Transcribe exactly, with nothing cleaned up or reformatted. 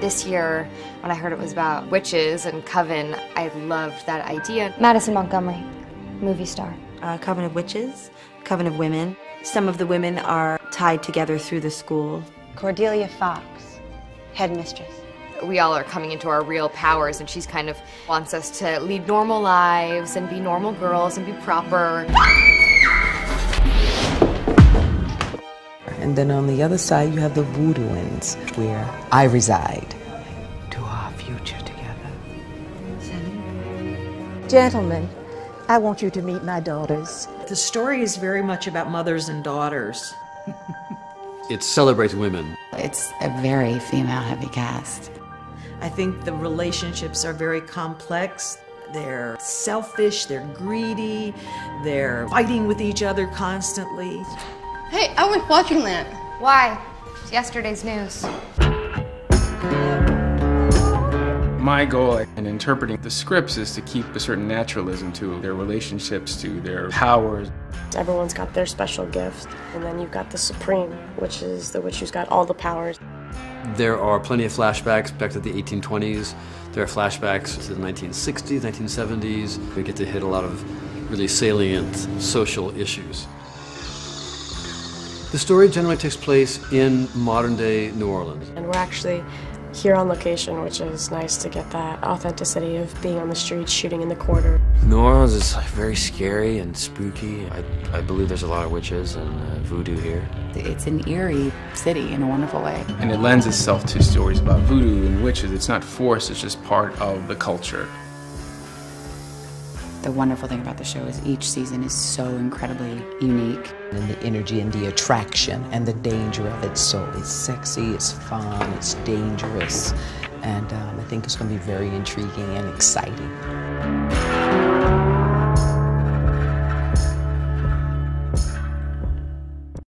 This year, when I heard it was about witches and coven, I loved that idea. Madison Montgomery, movie star. Uh, Coven of Witches, Coven of Women. Some of the women are tied together through the school. Cordelia Fox, headmistress. We all are coming into our real powers, and she's kind of wants us to lead normal lives and be normal girls and be proper. And then on the other side, you have the Voodooans, where I reside. To our future together. Gentlemen, I want you to meet my daughters. The story is very much about mothers and daughters. It celebrates women. It's a very female-heavy cast. I think the relationships are very complex. They're selfish, they're greedy, they're fighting with each other constantly. Hey, I was watching that. Why? It's yesterday's news. My goal in interpreting the scripts is to keep a certain naturalism to their relationships, to their powers. Everyone's got their special gift, and then you've got the Supreme, which is the witch who's got all the powers. There are plenty of flashbacks back to the eighteen twenties. There are flashbacks to the nineteen sixties, nineteen seventies. We get to hit a lot of really salient social issues. The story generally takes place in modern-day New Orleans. And we're actually here on location, which is nice to get that authenticity of being on the streets, shooting in the quarter. New Orleans is like very scary and spooky. I, I believe there's a lot of witches and uh, voodoo here. It's an eerie city in a wonderful way. And it lends itself to stories about voodoo and witches. It's not forced, it's just part of the culture. The wonderful thing about the show is each season is so incredibly unique. And the energy and the attraction and the danger of it. So it's sexy, it's fun, it's dangerous. And um, I think it's going to be very intriguing and exciting.